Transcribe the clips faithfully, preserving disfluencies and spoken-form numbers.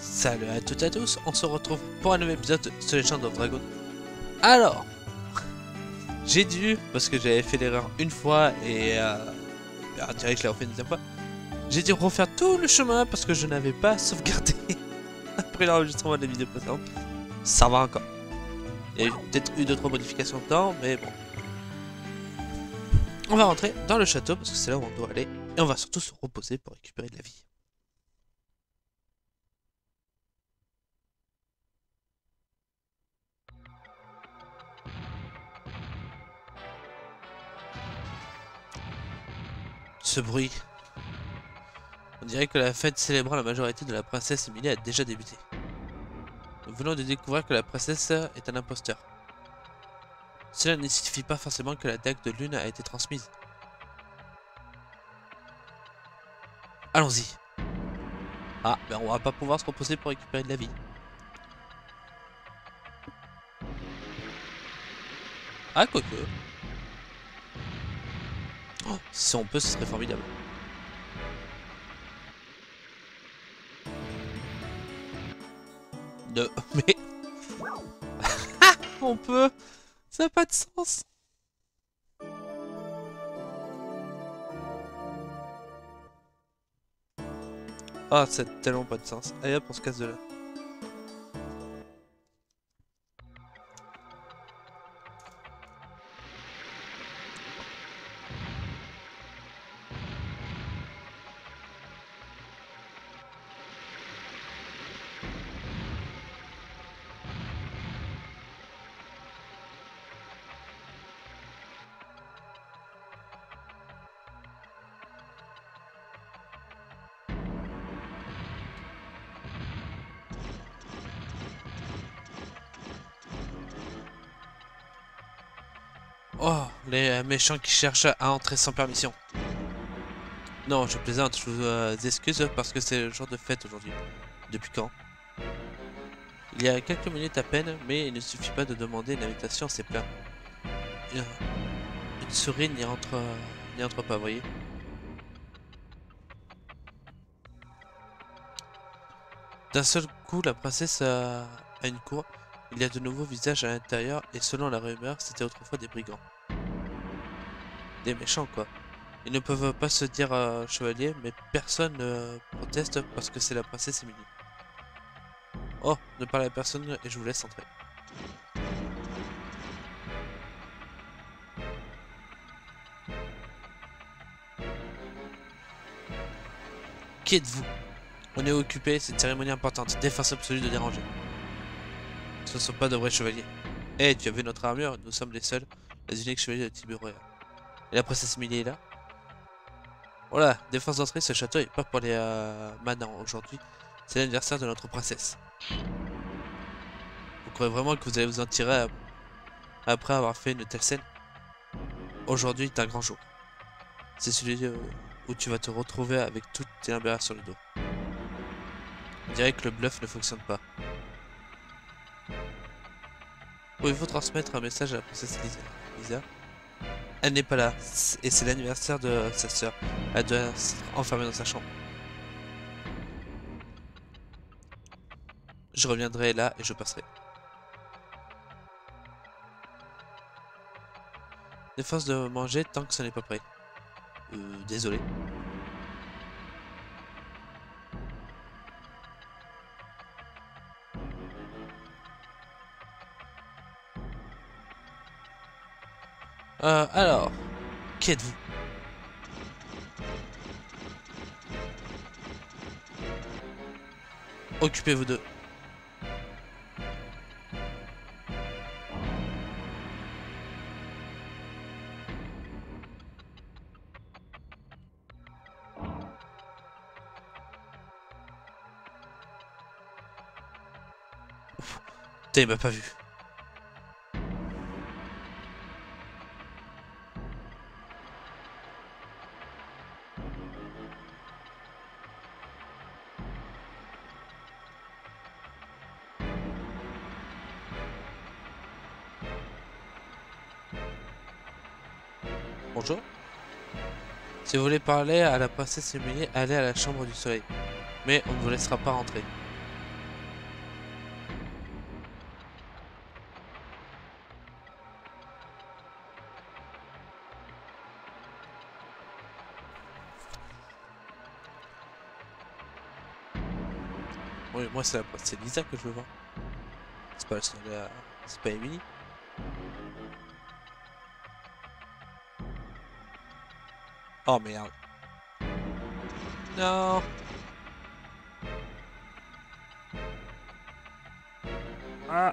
Salut à toutes et à tous, on se retrouve pour un nouvel épisode de The Legend of Dragon. Alors, j'ai dû, parce que j'avais fait l'erreur une fois et euh, on dirait que je l'ai refait une deuxième fois, j'ai dû refaire tout le chemin parce que je n'avais pas sauvegardé après l'enregistrement de la vidéo précédente. Ça va encore. Il y a peut-être eu deux trois modifications dedans, mais bon. On va rentrer dans le château parce que c'est là où on doit aller et on va surtout se reposer pour récupérer de la vie. Ce bruit. On dirait que la fête célébrant la majorité de la princesse Emilie a déjà débuté. Nous venons de découvrir que la princesse est un imposteur. Cela ne signifie pas forcément que la dague de lune a été transmise. Allons-y. Ah, ben on va pas pouvoir se reposer pour récupérer de la vie. Ah, quoique. Oh, si on peut, ce serait formidable. De... Mais... on peut... Ça n'a pas de sens. Ah, ça n'a tellement pas de sens. Allez hop, on se casse de là. Oh, les méchants qui cherchent à entrer sans permission. Non, je plaisante, je vous euh, excuse parce que c'est le jour de fête aujourd'hui. Depuis quand? Il y a quelques minutes à peine, mais il ne suffit pas de demander une invitation, c'est plein. Une, une souris n'y entre, n'y entre pas, voyez. D'un seul coup, la princesse a, a une cour. Il y a de nouveaux visages à l'intérieur et selon la rumeur, c'était autrefois des brigands. Des méchants, quoi. Ils ne peuvent pas se dire euh, chevalier, mais personne ne proteste parce que c'est la princesse Emilie. Oh, ne parlez à personne et je vous laisse entrer. Qui êtes-vous? On est occupé, c'est une cérémonie importante, défense absolue de déranger. Ce ne sont pas de vrais chevaliers. Eh, hey, tu as vu notre armure? Nous sommes les seuls, les uniques chevaliers de Tiburoya. Et la princesse Emilie est là? Voilà, défense d'entrée, ce château est pas pour les euh, manants aujourd'hui. C'est l'anniversaire de notre princesse. Vous croyez vraiment que vous allez vous en tirer après avoir fait une telle scène? Aujourd'hui est un grand jour. C'est celui où tu vas te retrouver avec toutes tes limbaires sur le dos. On dirait que le bluff ne fonctionne pas. Pouvez-vous transmettre un message à la princesse Lisa? Lisa? Elle n'est pas là, et c'est l'anniversaire de sa sœur. Elle doit être enfermée dans sa chambre. Je reviendrai là et je passerai. Défense de manger tant que ce n'est pas prêt. Euh, désolé. Euh, alors, qui êtes-vous? Occupez-vous d'eux. Putain, il m'a pas vu. Bonjour. Si vous voulez parler à la princesse Emilie, allez à la chambre du soleil. Mais on ne vous laissera pas rentrer. Oui, moi c'est la c'est Lisa que je veux voir. C'est pas la... c'est pas Emily. Oh merde. Non. Ah.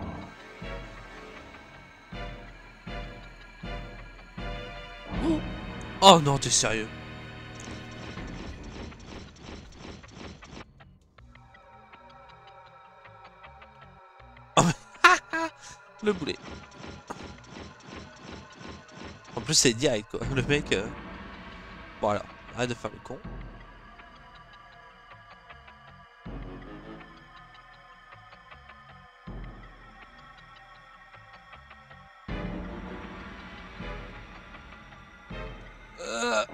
Oh, oh non, t'es sérieux? Oh, le boulet. En plus c'est direct quoi. Le mec... Euh... Bon alors, arrête de faire le con. Euh...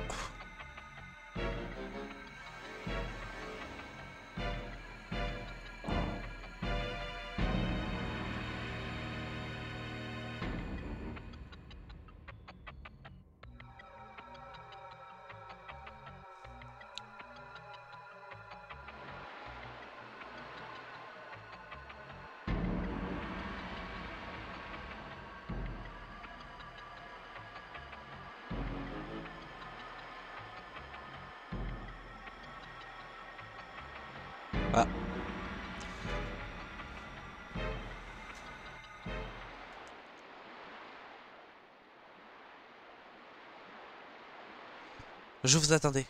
Ah. Je vous attendais.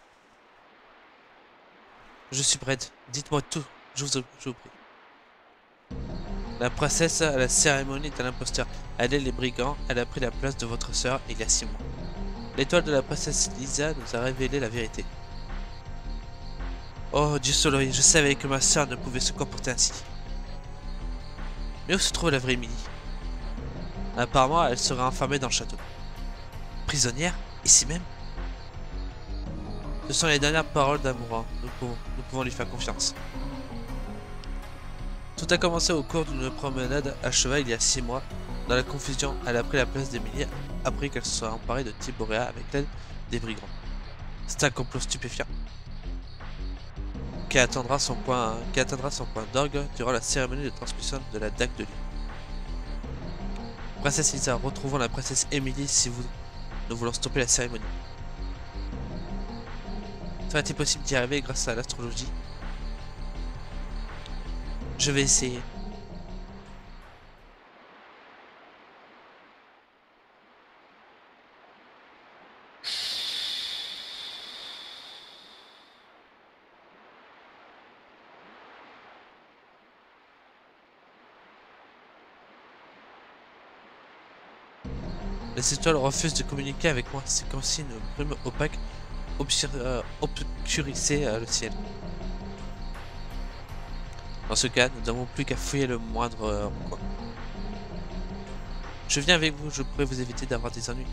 Je suis prête. Dites-moi tout. Je vous, je vous prie. La princesse à la cérémonie est un imposteur. Elle est les brigands. Elle a pris la place de votre sœur il y a six mois. L'étoile de la princesse Lisa nous a révélé la vérité. Oh Dieu Soloy, je savais que ma sœur ne pouvait se comporter ainsi. Mais où se trouve la vraie Emily? Apparemment, elle serait enfermée dans le château. Prisonnière? Ici même? Ce sont les dernières paroles d'Amoura. Nous pouvons, nous pouvons lui faire confiance. Tout a commencé au cours d'une promenade à cheval il y a six mois. Dans la confusion, elle a pris la place d'Emily après qu'elle se soit emparée de Tiborea avec l'aide des brigands. C'est un complot stupéfiant qui atteindra son point, qui atteindra son point d'orgue durant la cérémonie de transmission de la dague de lune. Princesse Lisa, retrouvons la princesse Emily si vous nous voulons stopper la cérémonie. Serait-il possible d'y arriver grâce à l'astrologie? Je vais essayer. Les étoiles refusent de communiquer avec moi. C'est comme si une brume opaque obscur euh, obscurissait euh, le ciel. Dans ce cas, nous n'avons plus qu'à fouiller le moindre euh, coin. Je viens avec vous, je pourrais vous éviter d'avoir des ennuis.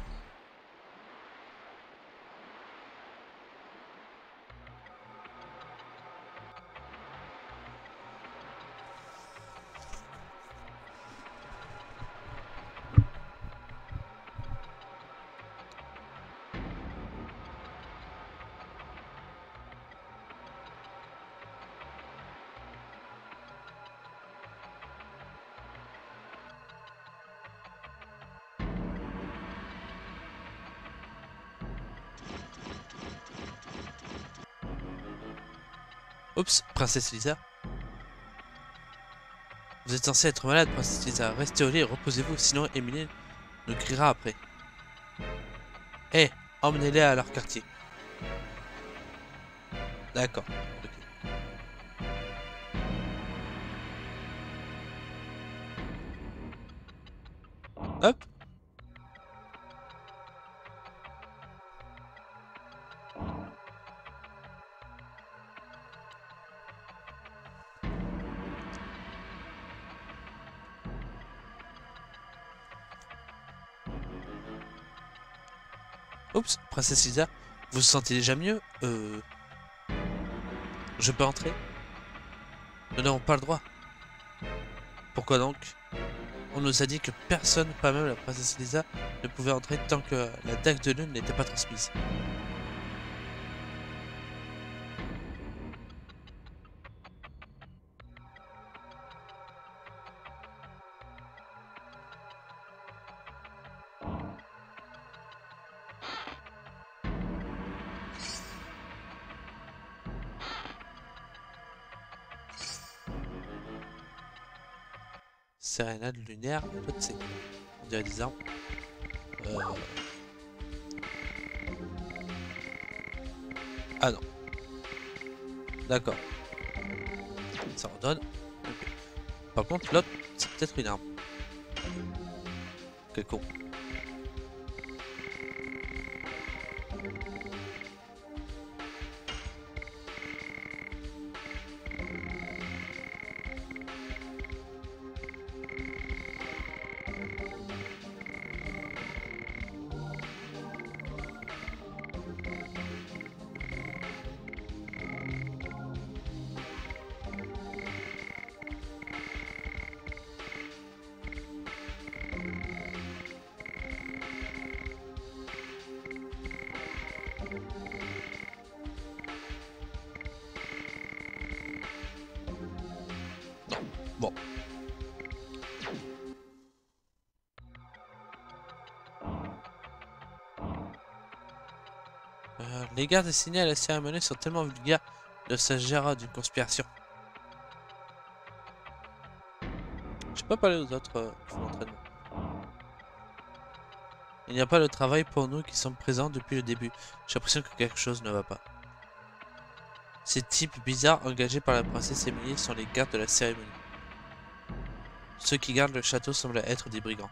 Oups, princesse Lisa. Vous êtes censée être malade, princesse Lisa. Restez au lit et reposez-vous, sinon Emily nous criera après. Hé, hey, emmenez-les à leur quartier. D'accord. Okay. Hop. Oups, princesse Lisa, vous vous sentez déjà mieux? Euh... Je peux entrer? Nous n'avons pas le droit. Pourquoi donc? On nous a dit que personne, pas même la princesse Lisa, ne pouvait entrer tant que la dague de lune n'était pas transmise. Sérénade lunaire, l'autre c'est quoi? On dirait des arbres. Euh... Ah non. D'accord. Ça redonne. Okay. Par contre, l'autre, c'est peut-être une arme. Quel con. Bon. Euh, les gardes assignés à la cérémonie sont tellement vulgaires, il s'agira d'une conspiration. Je peux pas parler aux autres euh, qui font l'entraînement. Il n'y a pas de travail pour nous qui sommes présents depuis le début. J'ai l'impression que quelque chose ne va pas. Ces types bizarres engagés par la princesse Émilie sont les gardes de la cérémonie. Ceux qui gardent le château semblent être des brigands.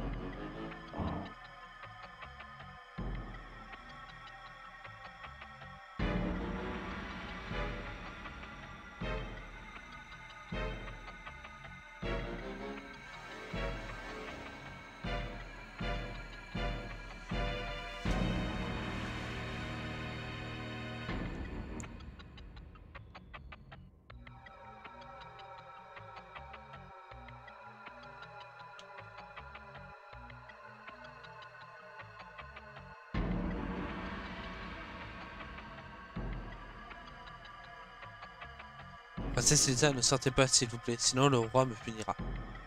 Princesse Lisa, ne sortez pas s'il vous plaît, sinon le roi me punira.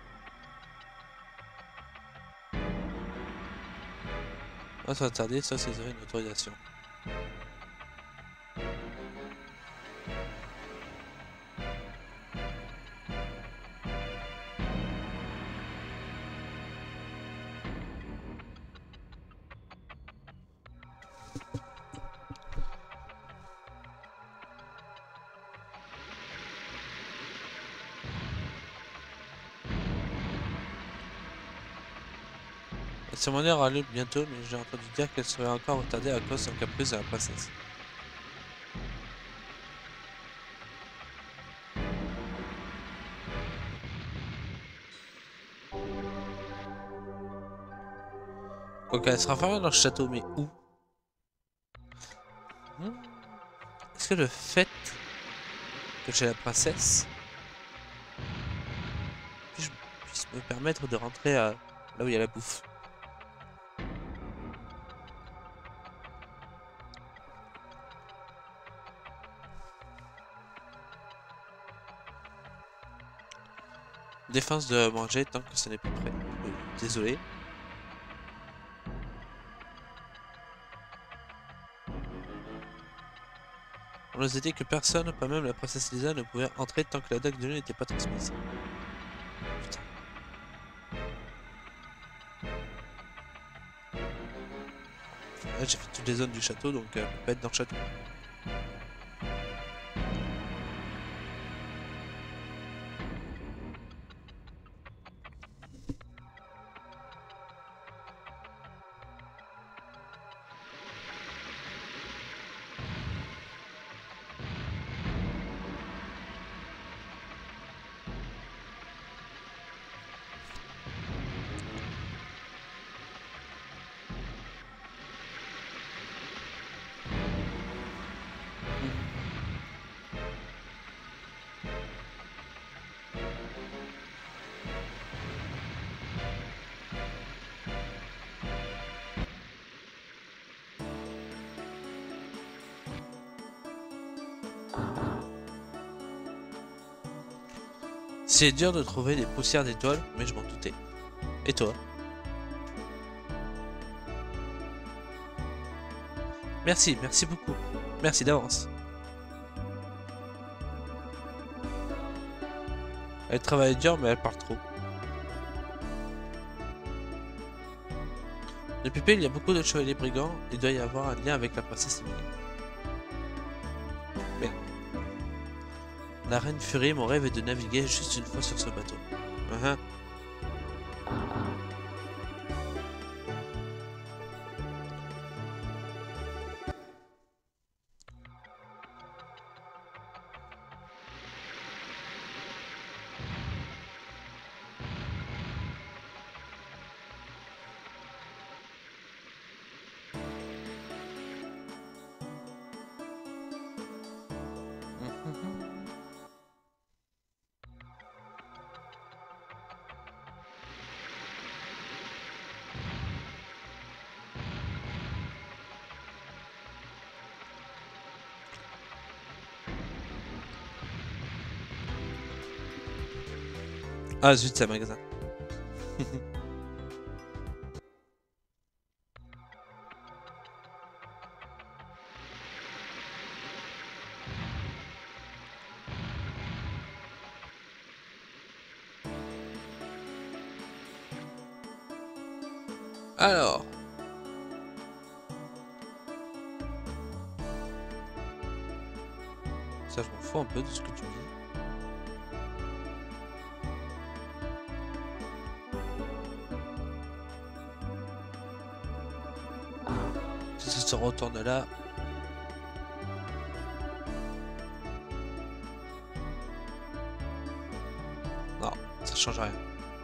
On va s'attarder, ça c'est une autorisation. La cérémonie aura lieu bientôt, mais j'ai entendu dire qu'elle serait encore retardée à cause d'un caprice de la princesse. Ok, elle sera fermée dans le château, mais où? hmm Est-ce que le fait que j'ai la princesse puis-je puisse me permettre de rentrer à là où il y a la bouffe? Défense de manger tant que ce n'est pas prêt. Oui, désolé. On nous a dit que personne, pas même la princesse Lisa, ne pouvait entrer tant que la dague de lune n'était pas transmise. Putain. Là, j'ai fait toutes les zones du château, donc euh, on peut pas être dans le château. C'est dur de trouver des poussières d'étoiles, mais je m'en doutais. Et toi? Merci, merci beaucoup. Merci d'avance. Elle travaille dur, mais elle parle trop. Le pupille, il y a beaucoup de chevaliers brigands. Il doit y avoir un lien avec la princesse Emily. Merde. La reine Furie, mon rêve est de naviguer juste une fois sur ce bateau. Uh -huh. Ah zut, c'est un magasin. Alors. Ça, je m'en fous un peu de ce que tu me dis. Si ça se retourne là. Non, ça change rien.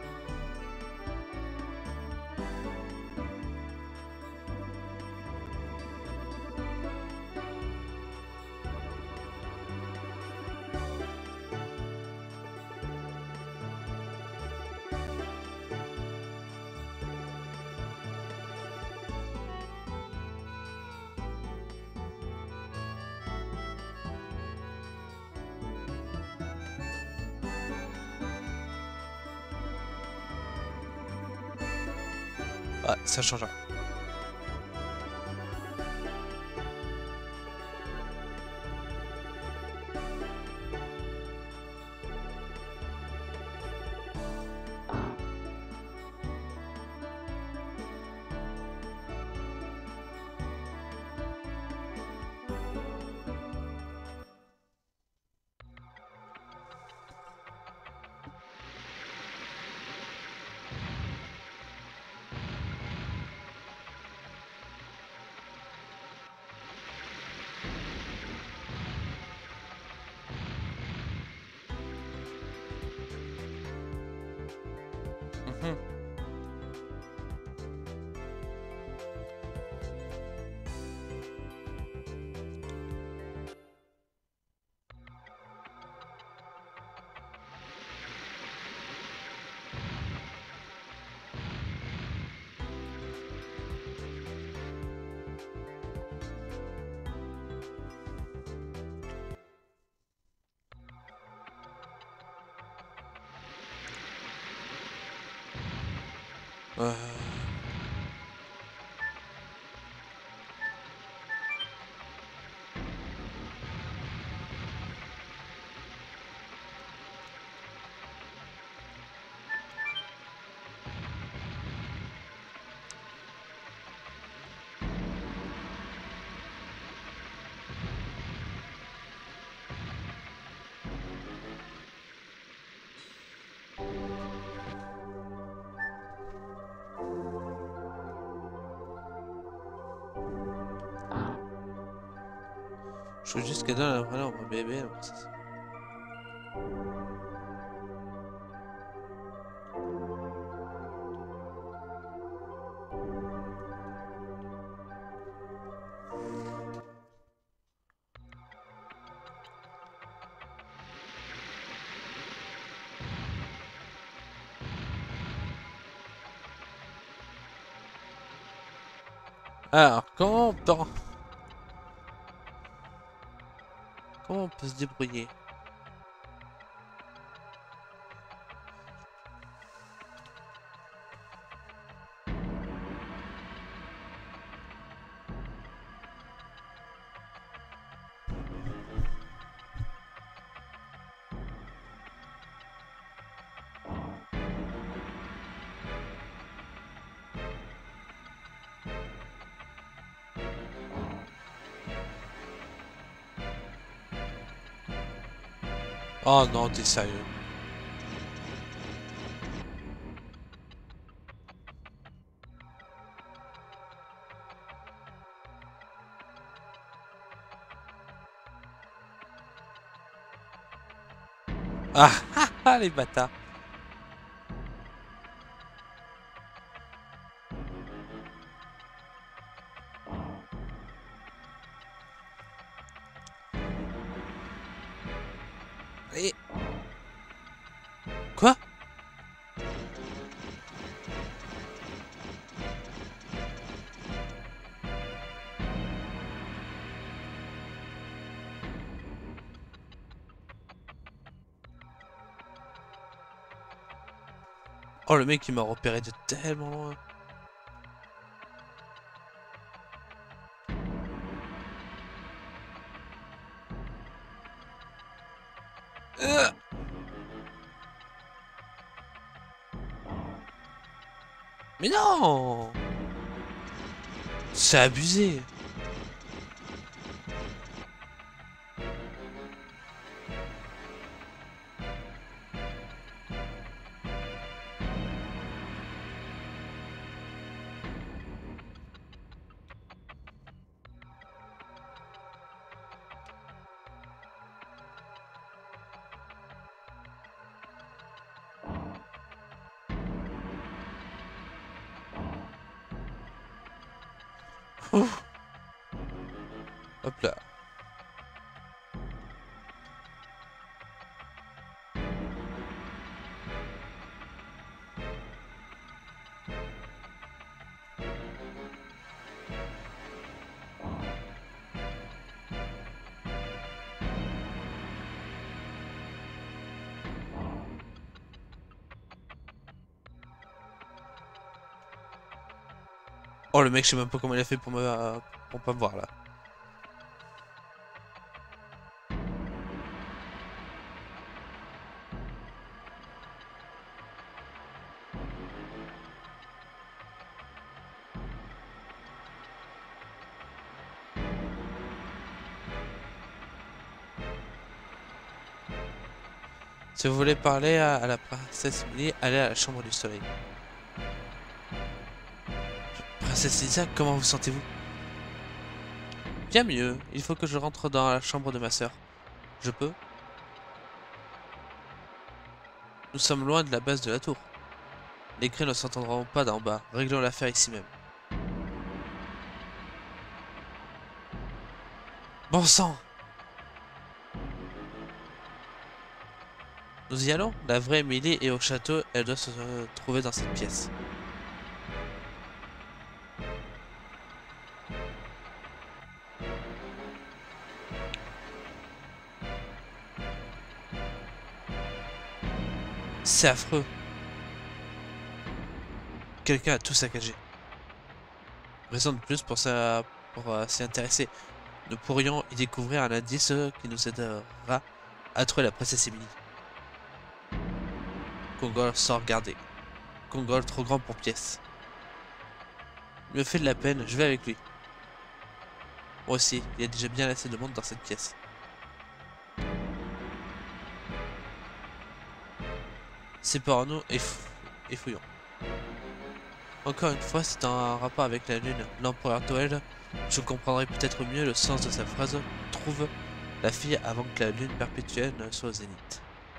Ouais, ça change rien. Mhm. Euh... Je veux juste qu'elle donne la valeur à mon bébé. Donc ça, c'est- Alors, comment on peut... comment on peut se débrouiller? Oh non, t'es sérieux. Ah, ah, ah, les bâtards. Allez. Quoi? Oh, le mec il m'a repéré de tellement loin. Euh. Mais non! C'est abusé. Ouf. Hop là. Oh, le mec, je sais même pas comment il a fait pour me pour pas me voir là. Si vous voulez parler à, à la princesse Emily, allez à la chambre du soleil. Princesse Lisa, comment vous sentez-vous? Bien mieux. Il faut que je rentre dans la chambre de ma sœur. Je peux? Nous sommes loin de la base de la tour. Les cris ne s'entendront pas d'en bas. Réglons l'affaire ici même. Bon sang! Nous y allons? La vraie Emily est au château, elle doit se trouver dans cette pièce. C'est affreux. Quelqu'un a tout saccagé. Raison de plus pour, ça, pour euh, s'y intéresser. Nous pourrions y découvrir un indice qui nous aidera à trouver la princesse Emily. Kongol sans regarder. Kongol trop grand pour pièce. Il me fait de la peine, je vais avec lui. Moi aussi, il y a déjà bien assez de monde dans cette pièce. Séparons-nous et, fou et fouillons. Encore une fois, c'est en rapport avec la lune. L'empereur Toel, je comprendrai peut-être mieux le sens de sa phrase. Trouve la fille avant que la lune perpétuelle ne soit au zénith.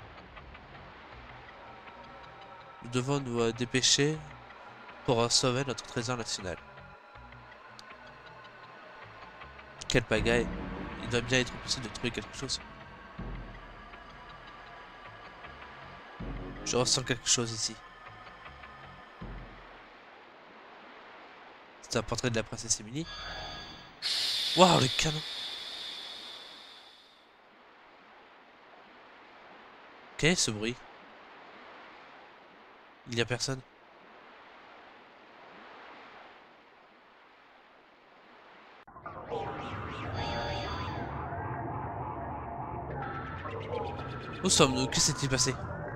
Nous devons nous euh, dépêcher pour euh, sauver notre trésor national. Quelle pagaille. Il doit bien être possible de trouver quelque chose. Je ressens quelque chose ici. C'est un portrait de la princesse Emily. Waouh, le canon! Quel est ce bruit? Il n'y a personne. Où sommes-nous? Que s'est-il passé?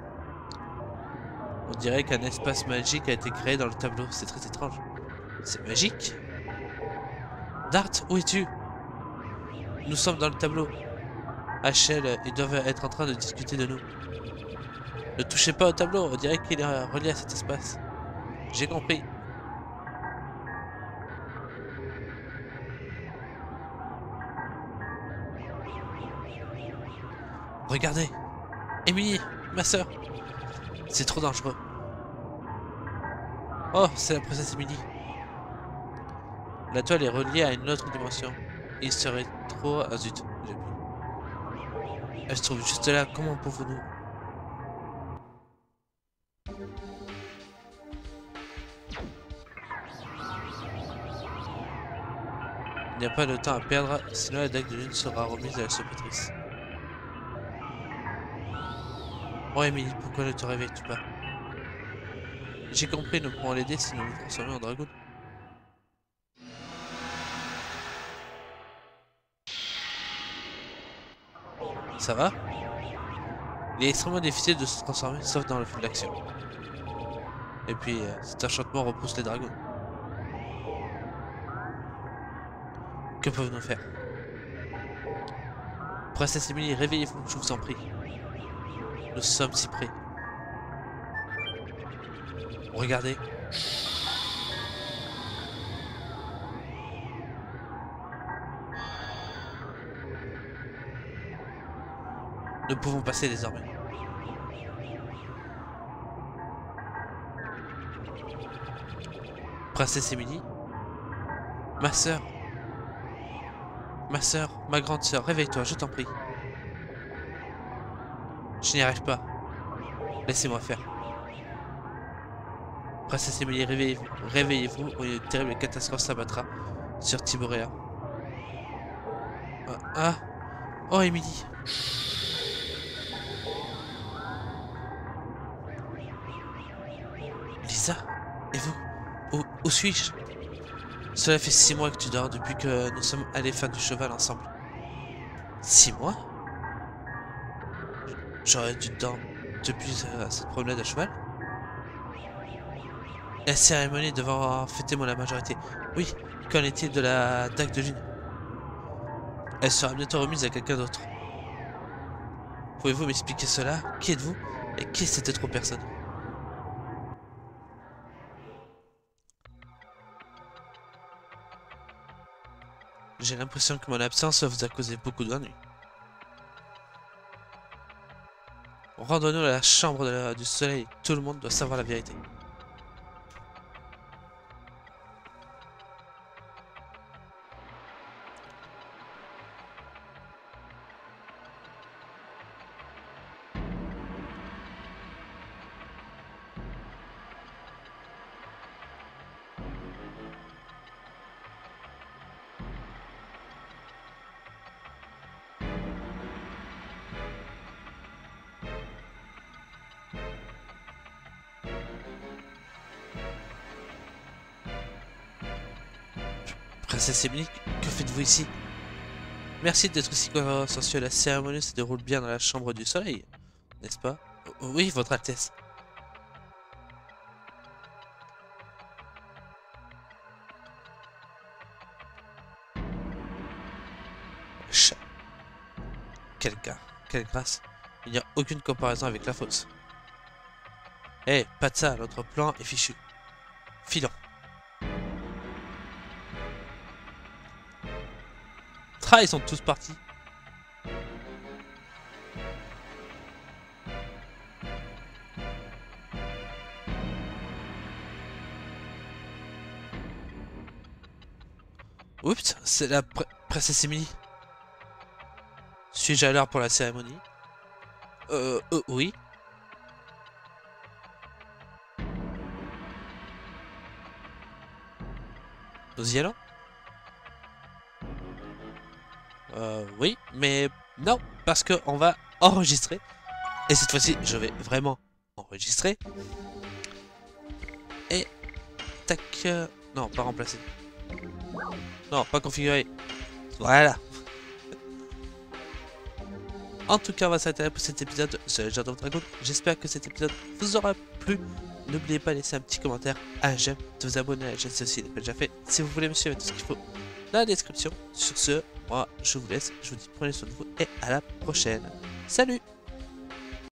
On dirait qu'un espace magique a été créé dans le tableau. C'est très étrange. C'est magique? Dart, où es-tu? Nous sommes dans le tableau. H L, ils doivent être en train de discuter de nous. Ne touchez pas au tableau, on dirait qu'il est relié à cet espace. J'ai compris. Regardez, Emily, ma sœur. C'est trop dangereux. Oh, c'est la princesse Emily. La toile est reliée à une autre dimension. Il serait trop... Ah zut, j'ai plus. Elle se trouve juste là, comment pouvons-nous... Il n'y a pas de temps à perdre, sinon la dague de lune sera remise à la secrétrice. Oh Emily, pourquoi ne te réveilles-tu pas? J'ai compris, nous pourrons l'aider si nous nous transformons en dragon. Ça va? Il est extrêmement difficile de se transformer, sauf dans le feu de l'action. Et puis, euh, cet enchantement repousse les dragons. Que peuvent-nous faire? Princesse Emily, réveillez-vous, je vous en prie. Nous sommes si près. Regardez. Nous pouvons passer désormais. Princesse Emily, ma sœur, ma sœur, ma grande sœur, réveille-toi, je t'en prie. Je n'y arrive pas. Laissez-moi faire. Princesse Emily, réveillez-vous, réveillez-vous, ou une terrible catastrophe s'abattra sur Tiborea. Ah, ah. Oh Emily. Lisa, et vous? Où, où suis-je? Cela fait six mois que tu dors depuis que nous sommes allés faire du cheval ensemble. Six mois? J'aurais dû dormir depuis euh, cette promenade à cheval? La cérémonie devant fêter mon la majorité. Oui, qu'en est-il de la dague de lune? Elle sera bientôt remise à quelqu'un d'autre. Pouvez-vous m'expliquer cela? Qui êtes-vous? Et qui est cette autre personne? J'ai l'impression que mon absence vous a causé beaucoup d'ennuis. Rendons-nous à la chambre de la, du soleil. Tout le monde doit savoir la vérité. Princesse Emily, que faites-vous ici? Merci d'être aussi consensuel. La cérémonie se déroule bien dans la chambre du soleil, n'est-ce pas? Oui, votre Altesse. Chat. Quel gars, quelle grâce. Il n'y a aucune comparaison avec la fosse. Eh, hey, pas de ça, notre plan est fichu. Filons. Ah, ils sont tous partis. Oups, c'est la pr princesse Emily. Suis-je à l'heure pour la cérémonie? Euh, euh, oui. Nous y allons? Euh, oui, mais non, parce que on va enregistrer. Et cette fois-ci, je vais vraiment enregistrer. Et tac, euh, non, pas remplacer. Non, pas configurer. Voilà. En tout cas, on va s'arrêter pour cet épisode sur Legend of Dragoon. J'espère que cet épisode vous aura plu. N'oubliez pas de laisser un petit commentaire, un j'aime, de vous abonner à la chaîne si ce n'est pas déjà fait. Si vous voulez me suivre tout ce qu'il faut dans la description. Sur ce, moi je vous laisse, je vous dis prenez soin de vous et à la prochaine. Salut!